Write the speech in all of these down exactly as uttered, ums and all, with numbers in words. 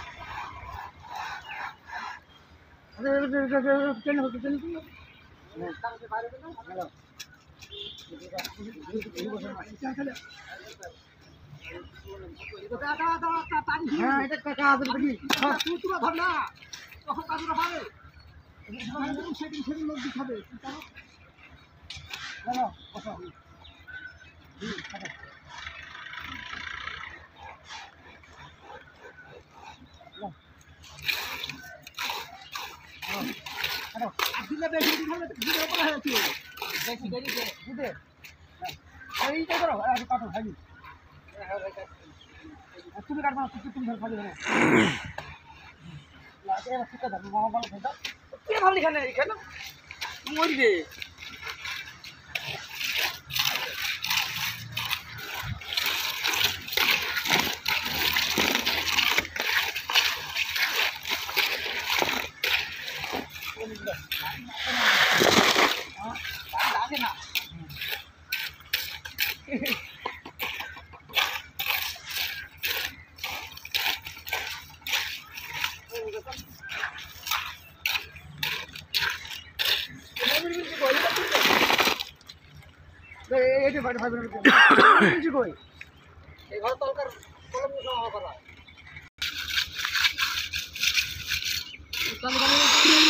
হ্যাঁ এটা কাজ দেখি হ্যাঁ তুই তুই ভাব না তখন কাজটা পাবে সেদিন সেদিন লোক দিখাবে না না কথা হুম কথা আরে আসলে বেশি দিন হলে ভিডিও করা হয়েছে বেশি দেরি দে দে এইটা করো আরে কাটো ভাই তুমি কাটবা তুমি তুমি ধর খালি ধরে লাগে রাস্তা ধর মামা বল ধর কে ভাবলি এখানে এখানে মরি রে লাগে না এই যে ভাই ভাই কিছু কই এই ঘর তলকার কলম খাওয়া করা কাল কাল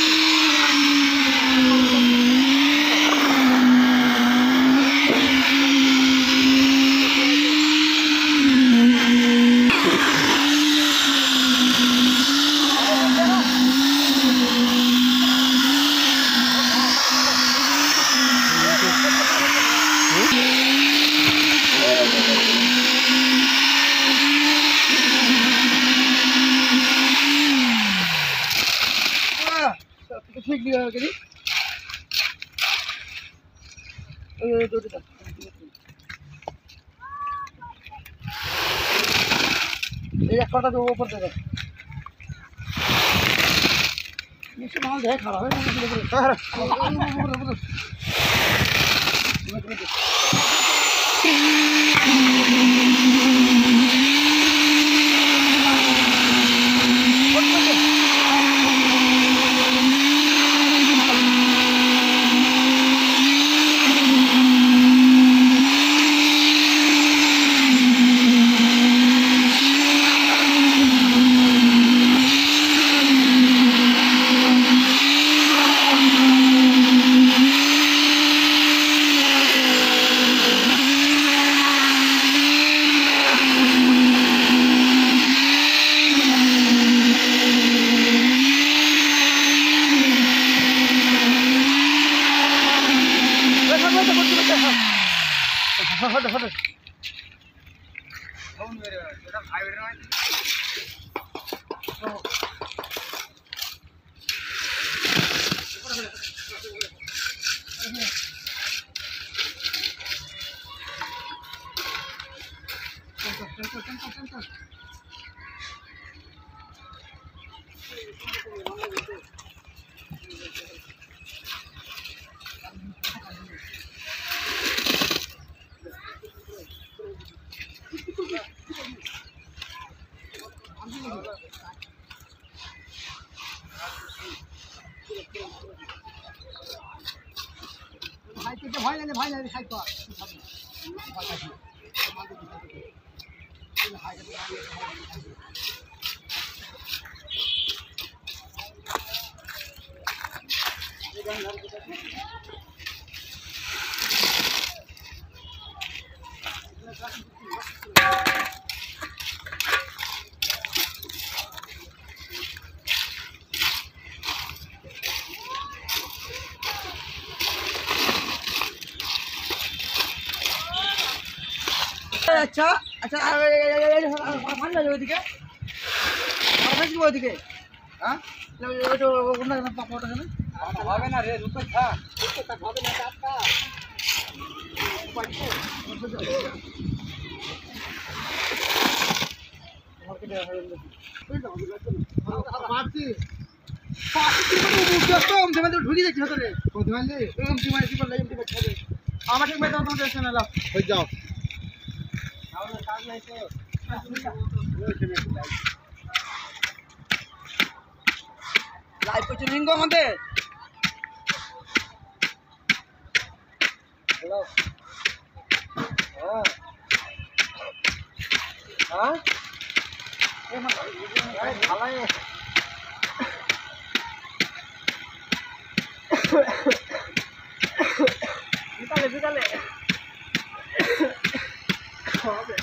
ठीक दिया करी ए दो दो एक कटा जो ऊपर दे दे नीचे माल है खड़ा है हट हट कौन मेरे बेटा भाई बेटा भाई तुझे भाई ले भाई ले खाई तो अच्छा अच्छा मान लो ওদিকে আর কি ওদিকে হ্যাঁ ওটা ওটা না পাপড়টা না হবে না রে রুপে খা রুপে হবে না কাটটা পাইছে তোমাকে দেওয়া হবে পাচ্ছি পাচ্ছি মানে বুঝছো আমি তোমাদের ঢুকে যাচ্ছি ভিতরে কোথায় মারলে এরকম তোমার কি বললে এমনি বাচ্চা হবে আমার ঠিক মেয়ে তোমাদের এসে নাও হই যাও आओ साथ में से লাইভ করছে লিঙ্গ আমাদের হ্যালো হ্যাঁ হ্যাঁ এ মা ভালাই বিকালে বিকালে হবে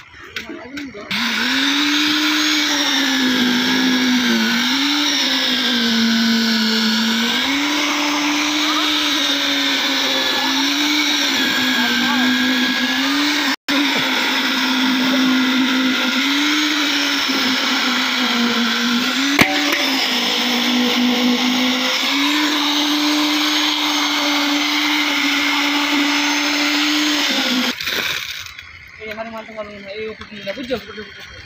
এখানে মানতে পারবো না এই ওষুধ নিয়ে বুঝছো